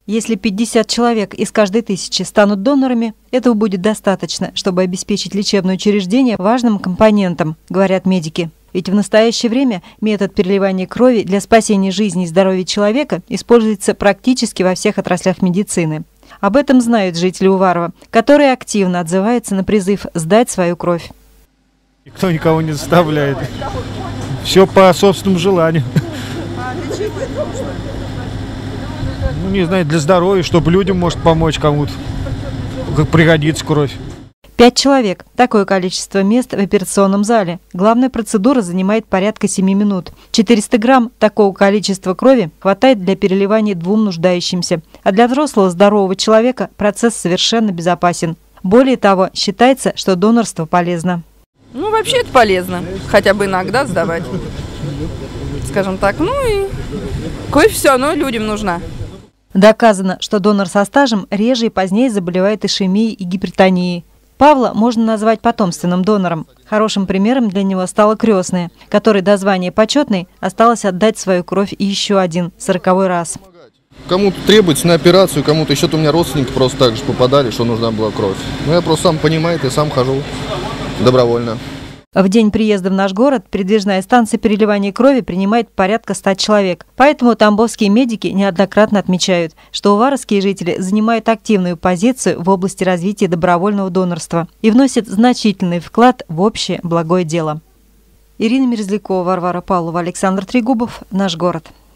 Если 50 человек из каждой 1000 станут донорами, этого будет достаточно, чтобы обеспечить лечебное учреждение важным компонентом, говорят медики. Ведь в настоящее время метод переливания крови для спасения жизни и здоровья человека используется практически во всех отраслях медицины. Об этом знают жители Уварова, которые активно отзываются на призыв сдать свою кровь. Никто никого не заставляет. Все по собственному желанию. Ну, не знаю, для здоровья, чтобы людям может помочь кому-то. Как пригодится кровь. 5 человек. Такое количество мест в операционном зале. Главная процедура занимает порядка 7 минут. 400 грамм такого количества крови хватает для переливания 2 нуждающимся. А для взрослого здорового человека процесс совершенно безопасен. Более того, считается, что донорство полезно. Ну, вообще это полезно. Хотя бы иногда сдавать. Скажем так. Ну и кровь все равно людям нужна. Доказано, что донор со стажем реже и позднее заболевает ишемией и гипертонией. Павла можно назвать потомственным донором. Хорошим примером для него стала крестная, которой до звания почетной осталось отдать свою кровь и еще один, 40-й раз. Кому-то требуется на операцию, кому-то еще у меня родственники просто так же попадали, что нужна была кровь. Ну, я просто сам понимаю, я сам хожу добровольно. В день приезда в наш город передвижная станция переливания крови принимает порядка 100 человек. Поэтому тамбовские медики неоднократно отмечают, что уваровские жители занимают активную позицию в области развития добровольного донорства и вносят значительный вклад в общее благое дело. Ирина Мерзлякова, Варвара Павлова, Александр Трегубов. Наш город.